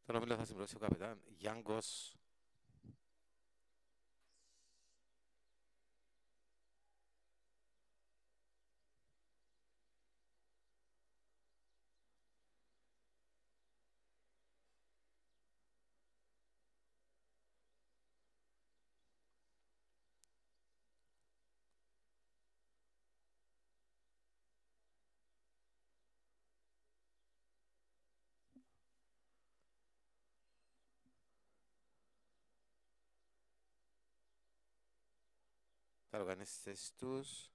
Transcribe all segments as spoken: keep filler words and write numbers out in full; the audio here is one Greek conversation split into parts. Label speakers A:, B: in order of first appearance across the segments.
A: Τον όμιλο θα συμπληρώσει ο καπετάν Γιάνγκος. Θα το κάνει στις θέσεις τους.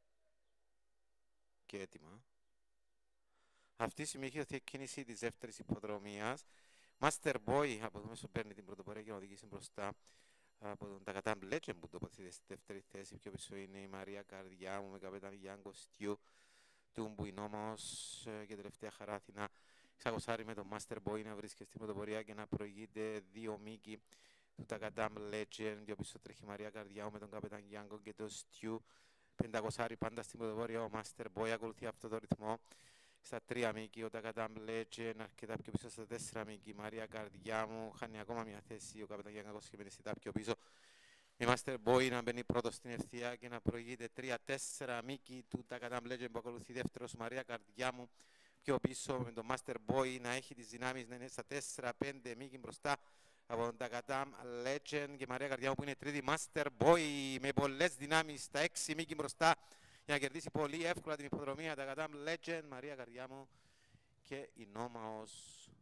A: Και έτοιμα. Αυτή η στιγμή έχει δοθεί κίνηση της δεύτερης υποδρομίας. Master Boy από το μέσο παίρνει την πρωτοπορία και να οδηγήσει μπροστά από τον Τακατάμ Legend που τοποθετείται στη δεύτερη θέση. Πιο πίσω είναι η Μαρία Καρδιάμου με καπετάν Γιάνγκο Στιού. Τούμπου Ινόμος και τελευταία Χαράθινα. Ξακοσάρι με τον Master Boy να βρίσκεται στην πρωτοπορία και να προηγείται δύο μήκη του Τακατάμ Legend. Πιο πίσω τρέχει η Μαρία Καρδιάμου με τον καπετάν Γιάνγκο και τον Στιού. πεντακόσια πάντα στην πρωτοπορία. Ο Master Boy ακολουθεί αυτό το ρυθμό. Στα τρία μήκη ο Τακατάμ Legend, αρκετά πιο πίσω στα τέσσερα μήκη η Μαρία Καρδιάμου, χάνει ακόμα μια θέση ο καπετάν Γιάνγκος και μένει στα πιο πίσω. Η Master Boy να μπαίνει πρώτος στην ευθεία και να προηγείται τρία τέσσερα μήκη του Τακατάμ Legend που ακολουθεί δεύτερος Μαρία Καρδιάμου πιο πίσω με τον Master Boy να έχει τις δυνάμεις να είναι στα τέσσερα πέντε μήκη μπροστά από τον Τακατάμ Legend και η Μαρία Καρδιάμου που είναι τρίτη. Master Boy με πολλές δυνάμεις στα έξι μήκη μπροστά για να κερδίσει πολύ εύκολα την υποδρομία. Τακατάμ Legend, Μαρία Καρδιάμου και η Νόμαος.